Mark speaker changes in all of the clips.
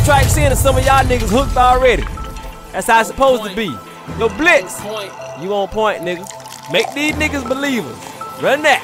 Speaker 1: tracks in and some of y'all niggas hooked already. That's how it's supposed to be. Yo, Blitz, you on point, nigga. Make these niggas believers. Run that.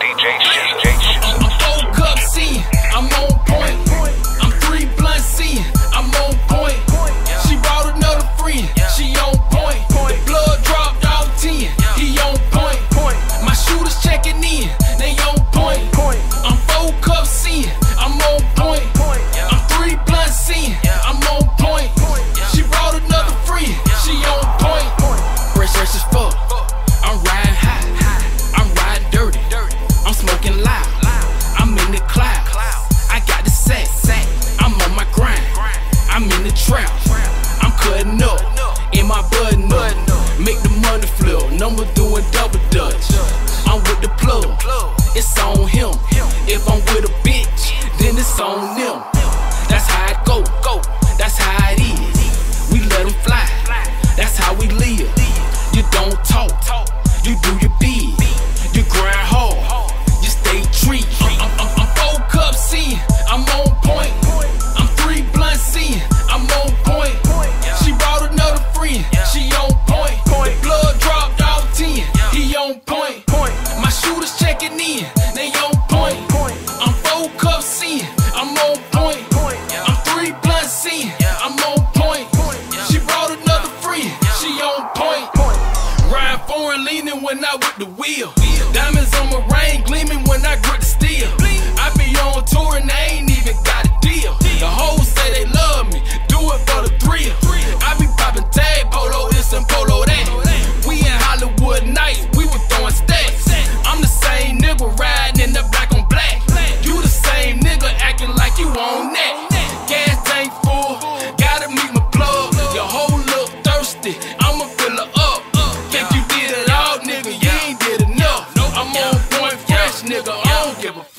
Speaker 2: I'm 4 cup C, I'm on point. I'm 3 blunt C, I'm on point. She brought another friend, she on point. The blood dropped off 10, he on point. My shooters checking in, they on point. I'm 4 cup C, I'm on point. I'm 3 blunt C, I'm on point. She brought another friend, she on point. Fresh as fuck, I'm riding high, I'm riding dirty, I'm smoking loud, I'm in the clouds, I got the sack, I'm on my grind, I'm in the trap, I'm cutting up, in my button up, make the money flow, number doing double dutch, I'm with the plug, it's on him, if I'm with a bitch, then it's on them, that's how it go, that's how it is, we let them fly, that's how we live, you don't talk, you do your bid, you grind hard, you stay treat. I'm 4 cup C, I'm on point. I'm 3 blunt C, I'm on point. She brought another friend, she on point. The blood dropped off 10, he on point. My shooters checking in, they on point. I'm 4 cup C, I'm on point. I'm 3 blunt C, I'm on point. She brought another friend, she on point. Ride foreign leaning when I with the wheel. Diamonds on my ring gleaming when I grip the steel. I be on tour and they ain't even got a deal. The hoes say they love me, do it for the thrill. I be popping tag, polo this and polo that. We in Hollywood nights, we were throwing stacks. I'm the same nigga riding in the black on black. You the same nigga acting like you on that. Gas tank full, gotta meet my plug. Your hoe look thirsty, I'ma fill her up. Think you did it all, nigga, you ain't did enough. I'm on point fresh, nigga, I don't give a fuck.